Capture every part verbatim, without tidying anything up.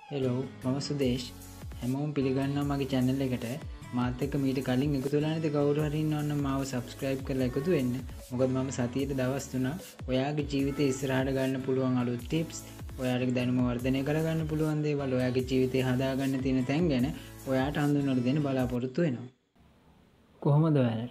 Hello මම සුදේශ් හැමෝම පිළිගන්නවා මගේ channel එකට මාත් එක්ක මීට කලින් එකතු වෙලා නැති කවුරු හරි ඉන්නවනම් මාව subscribe කරලා එකතු වෙන්න. මොකද මම සතියේට දවස් තුනක් ඔයාගේ ජීවිතේ ඉස්සරහට ගන්න පුළුවන් අලුත් tips, ඔයාලගේ දැනුම වර්ධනය කරගන්න පුළුවන් දේවල්, ඔයාගේ ජීවිතේ හදාගන්න තියෙන තැන් ගැන ඔයාට හඳුන්වලා දෙන්න බලාපොරොත්තු වෙනවා. කොහොමද ඔයාලට?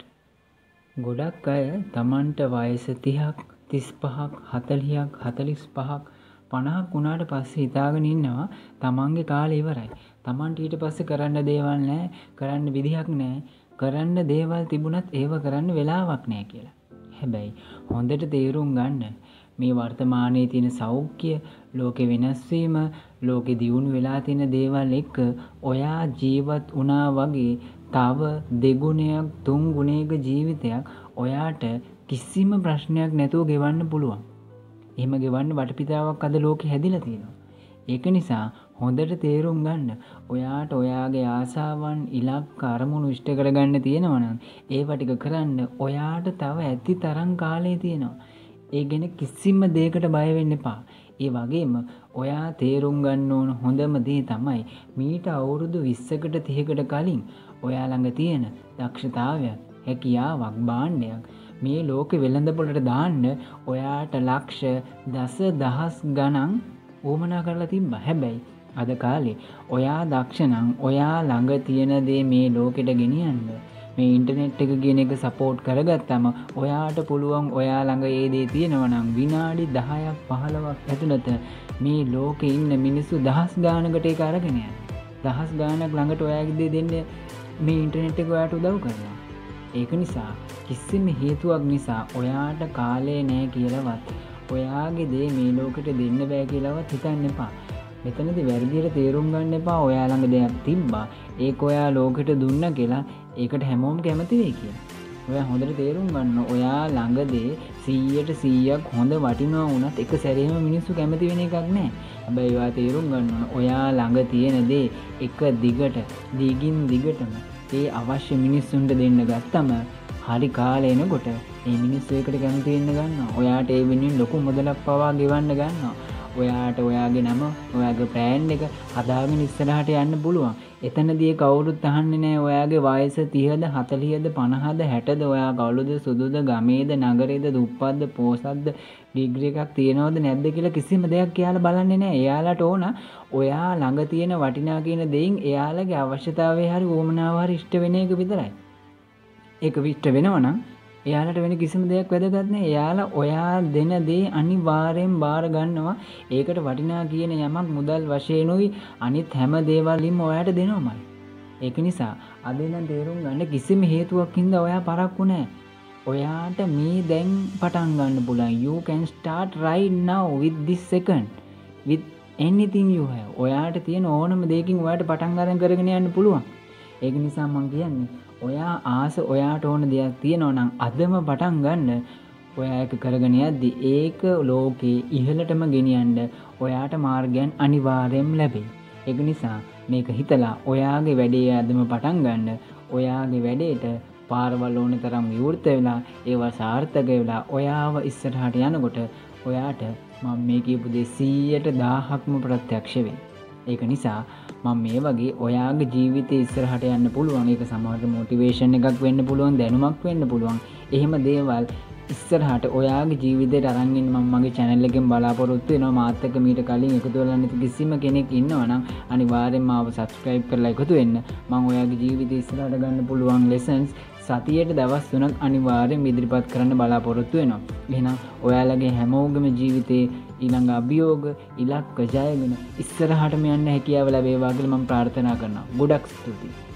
ගොඩක් අය Tamanට වයස තිහක්, තිස් පහක්, හතළිහක්, හතළිස් පහක්, පනහක් වුණාට පස්සේ හිතාගෙන ඉන්නවා තමන්ගේ කාලේ ඉවරයි. තමන්ට ඊට පස්සේ කරන්න දේවල් නැහැ, කරන්න විදිහක් නැහැ, කරන්න දේවල් තිබුණත් ඒව කරන්න වෙලාවක් නැහැ කියලා. හැබැයි හොඳට තේරුම් ගන්න මේ වර්තමානයේ තියෙන සෞඛ්‍ය, ලෝකේ වෙනස් වීම, ලෝකේ දියුණු වෙලා තියෙන දේවල් එක්ක ඔයා ජීවත් වුණා වගේ තව දෙගුණයක් තුන් ගුණයක ජීවිතයක් ඔයාට කිසිම ප්‍රශ්නයක් නැතුව ගෙවන්න පුළුවන්. එහෙම ගෙවන්න වටපිටාවක් අද ලෝකෙ හැදිලා තියෙනවා. ඒක නිසා හොඳට තේරුම් ගන්න ඔයාට ඔයාගේ ආසාවන්, ඉලක්ක, අරමුණු ඉෂ්ට කරගන්න තියෙනවා නම් ඒවා ටික කරන්න ඔයාට තව ඇති තරම් කාලය තියෙනවා. ඒ ගැන කිසිම දෙයකට බය වෙන්න එපා. ඒ වගේම ඔයා තේරුම් ගන්න ඕන හොඳම දේ තමයි මීට අවුරුදු විස්සකට තිහකට කලින් ඔයා ළඟ තියෙන දක්ෂතාවයක්, හැකියාවක්, භාණ්ඩයක් මේ ලෝකෙ වෙළඳ පොළට දාන්න ඔයාට ලක්ෂ දස දහස් ගණන් උවමනා කරලා තිබ්බා. හැබැයි අද කාලේ ඔයා දක්ෂ නම් ඔයා ළඟ තියෙන දේ මේ ලෝකෙට ගෙනියන්න මේ ඉන්ටර්නෙට් එක කියන එක සපෝට් කරගත්තම ඔයාට පුළුවන් ඔයා ළඟ ඒ දේ තියෙනවා නම් විනාඩි දහයක් පහළොවක් ඇතුළත මේ ලෝකේ ඉන්න මිනිස්සු දහස් ගානකට ඒක අරගෙන යන්න. දහස් ගානක් ළඟට ඔයාගේ දේ දෙන්න මේ ඉන්ටර්නෙට් එක ඔයාට උදව් කරනවා. ඒක නිසා කිසිම හේතුවක් නිසා ඔයාට කාලය නැහැ කියලාවත් ඔයාගේ දේ මේ ලෝකෙට දෙන්න බෑ කියලාවත් හිතන්න එපා. මෙතනදී වැරදියට තේරුම් ගන්න එපා ඔයා ළඟ දෙයක් තිබ්බා ඒක ඔයා ලෝකෙට දුන්නා කියලා ඒකට හැමෝම කැමති වෙයි කියලා. ඔයා හොඳට තේරුම් ගන්න ඔයා ළඟ දේ සීයට සීයක් හොඳ වටිනවා වුණත් එක සැරේම මිනිස්සු කැමති වෙන එකක් නෑ. හැබැයි ඔයා තේරුම් ගන්න ඕන ඔයා ළඟ තියෙන දේ එක දිගට දිගින් දිගටම ඒ අවශ්‍ය මිනිස්සුන්ට දෙන්න ගත්තම හරි කාලේ එනකොට මේ මිනිස්සු එකට කැමති වෙන්න ගන්නවා. ඔයාට ඒ වෙනුවෙන් ලොකු මුදලක් පවා ගෙවන්න ගන්නවා. ඔයාට ඔයාගේ නම, ඔයාගේ බ්‍රෑන්ඩ් එක හදාගෙන ඉස්සරහට යන්න පුළුවන්. එතනදී කවුරුත් අහන්නේ නැහැ ඔයාගේ වයස තිහද, හතළිහද, පනහද, හැටද, ඔයා කවුරුද, සුදුද, ගමේද, නගරේද, දුප්පත්ද, පොසත්ද, ඩිග්‍රී එකක් තියනවද නැද්ද කියලා කිසිම දෙයක් කියලා බලන්නේ නැහැ. එයාලට ඕන ඔයා ළඟ තියෙන වටිනා කියන දෙයින් එයාලගේ අවශ්‍යතාවය හරි වොමනාව හරි ඉෂ්ට වෙන එක විතරයි. ඒක විශ්ට වෙනවනම් එයාලට වෙන කිසිම දෙයක් වැදගත් නැහැ. එයාලා ඔයා දෙන දේ අනිවාර්යෙන් බාර ගන්නවා. ඒකට වටිනා කියන යමක් මුදල් වශයෙන්ුයි අනිත් හැම දේවලින්ම ඔයාට දෙනවමයි. ඒක නිසා අද ඉඳන් තේරුම් ගන්න කිසිම හේතුවක් හින්දා ඔයා පරක්කු නැහැ. ඔයාට මේ දැන් පටන් ගන්න පුළුවන්. You can start right now with this second with anything you have. ඔයාට තියෙන ඕනම දෙයකින් ඔයාට පටන් ගන්න කරගෙන යන්න පුළුවන්. ඒක නිසා මම කියන්නේ ඔයා ආස ඔයාට ඕන දෙයක් තියෙනවා නම් අදම පටන් ගන්න. ඔයා ඒක කරගෙන යද්දි ඒක ලෝකේ ඉහළටම ගෙනියන්න ඔයාට මාර්ගයන් අනිවාර්යයෙන්ම ලැබෙයි. ඒක නිසා මේක හිතලා ඔයාගේ වැඩේ අදම පටන් ගන්න. ඔයාගේ වැඩේට පාරවල් ඕන තරම් විවෘත වෙලා ඒවා සාර්ථක වෙලා ඔයාව ඉස්සරහට යනකොට ඔයාට මම මේ කියපු දේ සීයට දහයක්ම ප්‍රත්‍යක්ෂ වෙයි. ඒක නිසා මම මේ වගේ ඔයාගේ ජීවිතේ ඉස්සරහට යන්න පුළුවන්. ඒක සමහරට මොටිවේෂන් එකක් වෙන්න පුළුවන්, දැනුමක් වෙන්න පුළුවන්. එහෙම දේවල් ඉස්සරහට ඔයාගේ ජීවිතේට අරන් ඉන්න මම මගේ channel එකෙන් බලාපොරොත්තු වෙනවා. මාත් එක්ක මීට කලින් එකතු වෙලා නැති කිසිම කෙනෙක් ඉන්නවා නම් අනිවාර්යෙන්ම ආව subscribe කරලා එකතු වෙන්න. මම ඔයාගේ ජීවිතේ ඉස්සරහට ගන්න පුළුවන් lessons සතියේට දවස් තුනක් අනිවාර්යෙන් ඉදිරිපත් කරන්න බලාපොරොත්තු වෙනවා. එහෙනම් ඔයාලගේ හැමෝගේම ජීවිතේ ඊළඟ අභියෝග, ඉලක්ක ජයගෙන ඉස්සරහටම යන්න හැකියාව ලැබේවා කියලා මම ප්‍රාර්ථනා කරනවා. ගොඩක් ස්තුතියි.